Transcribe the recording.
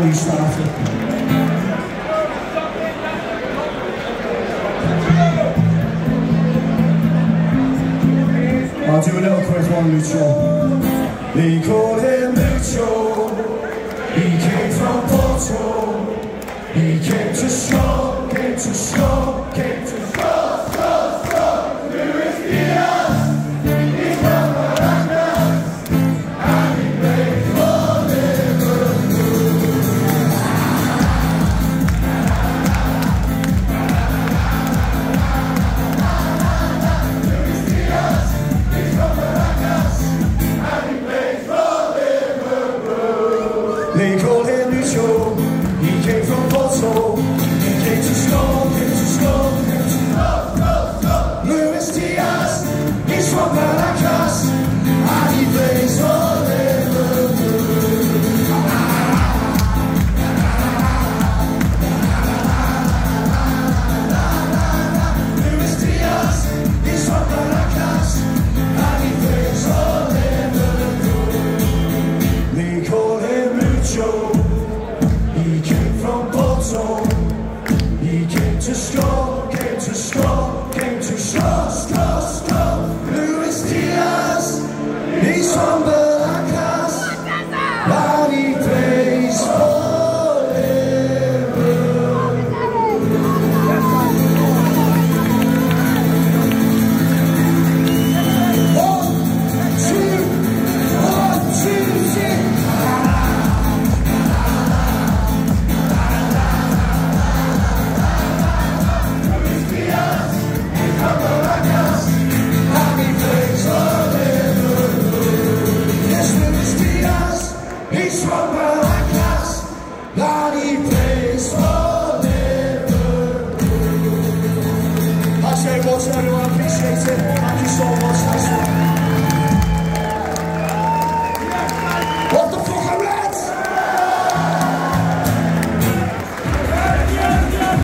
how you started. I'll do a little quick one, Lucio. They call him Lucio. He came from Porto. He came to score, came to score, came to score, score, score. Luis Diaz, he's from Caracas, and he plays for Liverpool. Luis Diaz, he's from Caracas, and he plays for Liverpool. They call him Lucio. He came from Porto. He came to score, came to score, came to score, score, score. Luis Diaz, he's from Caracas, and he plays for Liverpool. Luis Diaz, he's from Caracas, and he plays for Liverpool. They call him Lucho. He came from Porto. He came to score, came to score, came to score, score, score. Luis Diaz, he's from Caracas, and he plays for Liverpool. One, two, three. He's from Caracas, and he plays for Liverpool. I say, what's everyone?